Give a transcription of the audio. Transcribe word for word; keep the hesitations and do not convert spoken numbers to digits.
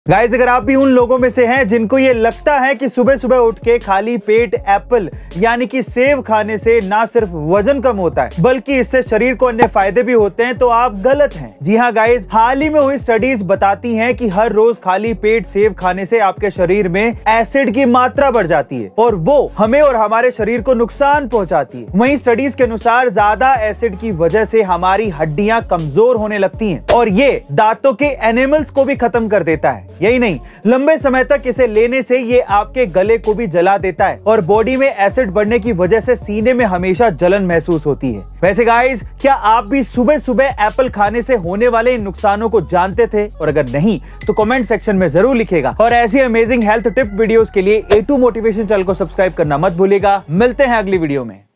Guys, अगर आप भी उन लोगों में से हैं जिनको ये लगता है कि सुबह सुबह उठ के खाली पेट एप्पल यानी कि सेब खाने से ना सिर्फ वजन कम होता है बल्कि इससे शरीर को अन्य फायदे भी होते हैं, तो आप गलत हैं। जी हाँ गाइस, हाल ही में हुई स्टडीज बताती हैं कि हर रोज खाली पेट सेब खाने से आपके शरीर में एसिड की मात्रा बढ़ जाती है और वो हमें और हमारे शरीर को नुकसान पहुंचाती है। वहीं स्टडीज के अनुसार ज्यादा एसिड की वजह से हमारी हड्डियां कमजोर होने लगती हैं और ये दांतों के एनिमल्स को भी खत्म कर देता है। यही नहीं, लंबे समय तक इसे लेने से ये आपके गले को भी जला देता है और बॉडी में एसिड बढ़ने की वजह से सीने में हमेशा जलन महसूस होती है। वैसे गाइस, क्या आप भी सुबह सुबह एप्पल खाने से होने वाले इन नुकसानों को जानते थे? और अगर नहीं तो कमेंट सेक्शन में जरूर लिखिएगा। और ऐसी अमेजिंग हेल्थ टिप वीडियोस के लिए ए टू मोटिवेशन चैनल को सब्सक्राइब करना मत भूलिएगा। मिलते हैं अगली वीडियो में।